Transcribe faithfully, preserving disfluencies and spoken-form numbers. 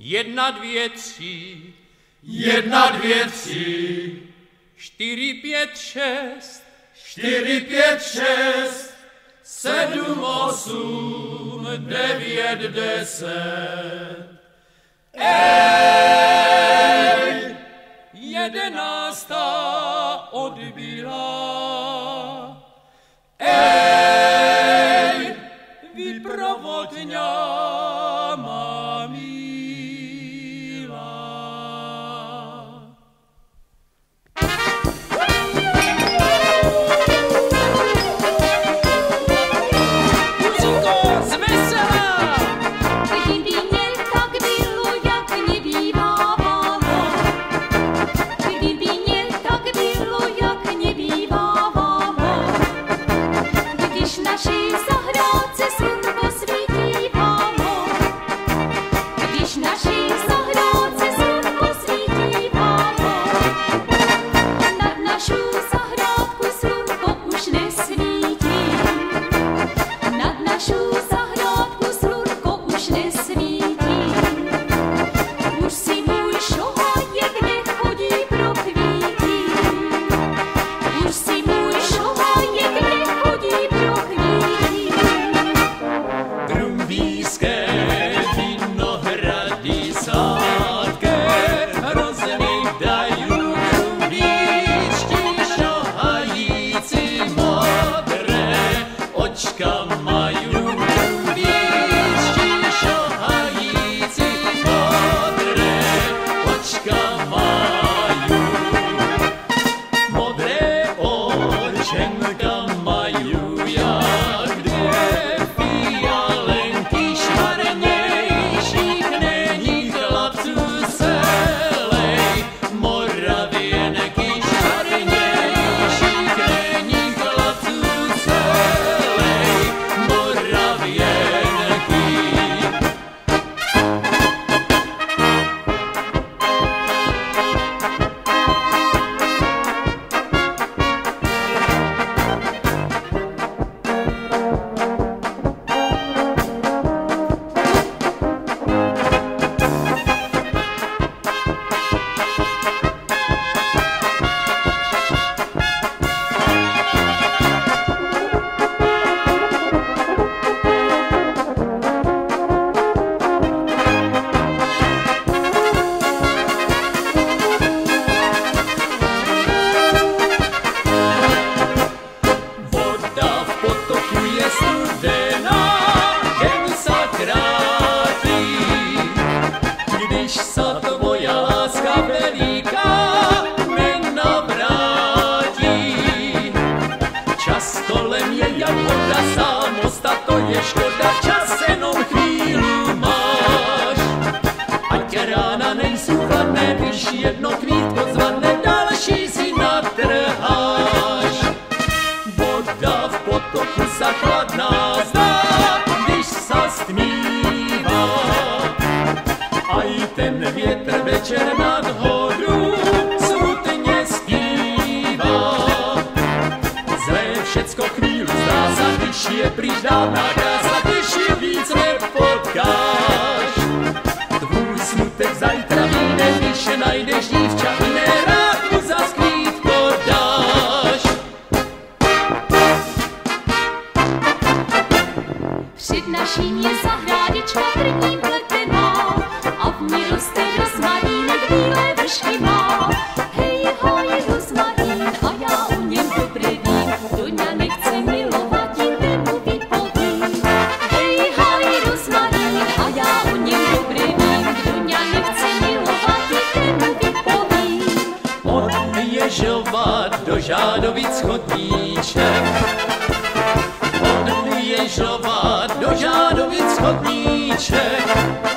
Jedna, dvě, tři. Jedna, dvě, tři. Čtyři, pět, šest. Čtyři, pět, šest. Sedm, osm, devět, deset. Ej! Jedenáctá odbila. Ej! Vyprovodňa má milá. Muziko z vesela! Kdyby měl, tak bylo, jak nebývávalo. Kdyby měl, tak bylo, jak nebývávalo. Když naši zahrádce slunko svítívalo. Když naši zahrádce slunko svítívalo. Nad našu zahrádku slunko už nesvítí. Nad našu zahrádku slunko už nesvítí. Už si můj šohajek nechodí pro kvíti. Už si můj šohajek nechodí pro kvíti. Drumbíské vinohrady sladké, hrozny dají drumbíčky, šohající modré očka mají. Drumbíčky, šohající modré očka mají. Modré očenka mají jak dvě fialenky švarnějších, není chlapců selej. Moravěnky švarnějších, není chlapců selej. Moravěnky. Voda v potoku je studená, jen sa krátí. Když sa tvoja láska veliká nenavrátí. Čas kolem je jak voda, samosta to je škoda, čas jenom chvíli máš. Ať rána nejsou chladné, když jedno kvítko zvadne, další si natrháš. Voda v potoku sa chladná zdá, když sa stmívá. A i ten větr večer nad horu smutně zpívá. Zlé všecko chvíli zdá sa, když je pryč dávná krása, když je víc nepotkáš. Tvůj smutek zajtra vyjde, když najdeš dívča jiné, rád mu zas kvítko dáš. Před naší je zahrádečka první pletená a v ní roste rozmarínek, bílé vršky má. Hej, hoj, rozmarín a já o něm dobré vím, kdo ňa nechce milovat, tím mu vypovím. Hej, hoj, rozmarín a já o něm dobré vím, kdo ňa nechce milovat, tím mu vypovím. Od Ježova do Žádovic chodníček. Od Ježova do Žádovic chodníček.